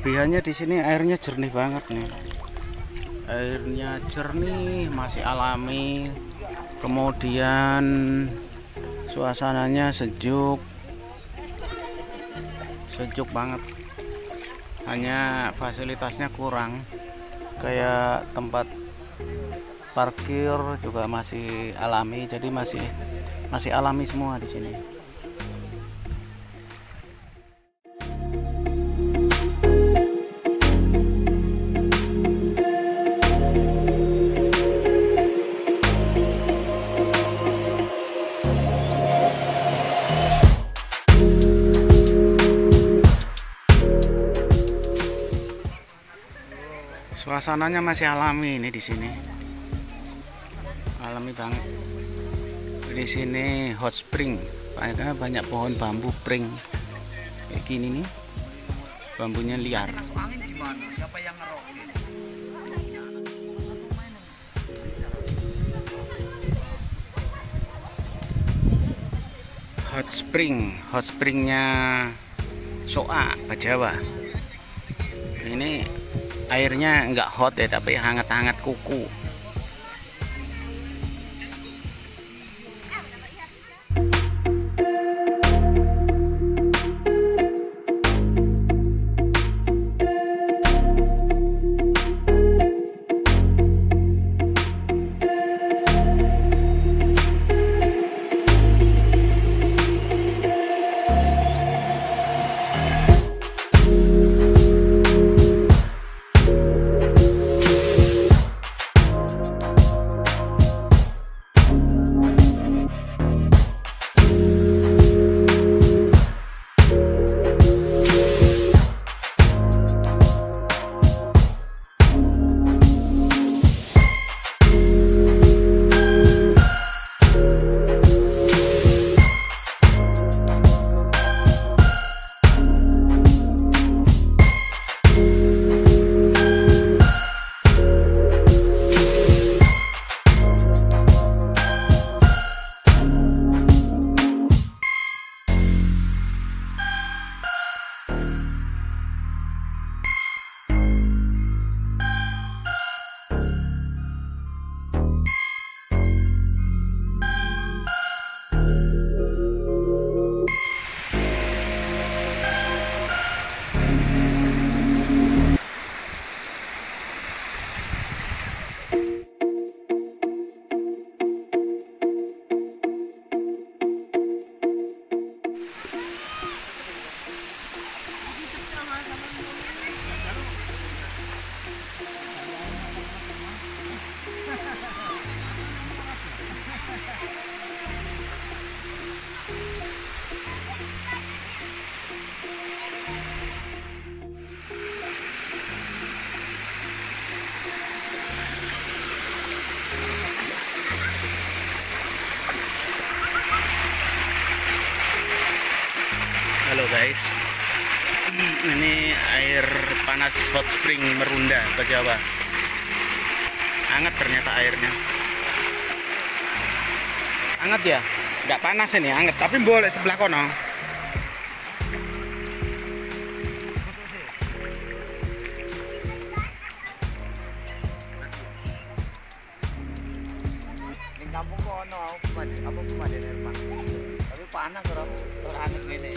Kelebihannya di sini airnya jernih banget nih. Airnya jernih, masih alami. Kemudian suasananya sejuk. Sejuk banget. Hanya fasilitasnya kurang. Kayak tempat parkir juga masih alami, jadi masih alami semua di sini. Suasananya masih alami ini di sini. Alami banget. Di sini hot spring. Banyak pohon bambu pring. Kayak gini nih. Bambunya liar. Hot spring. Hot springnya Soa, Jawa. Ini airnya nggak hot ya, tapi hangat-hangat kuku. Halo guys, ini air panas hot spring Merunda, Jawa. Hangat ternyata airnya. Hangat ya? Nggak panas ini, hangat. Tapi boleh sebelah kono. Di kampung kono apa pemandangan emang. Tapi panas orang hangat gini.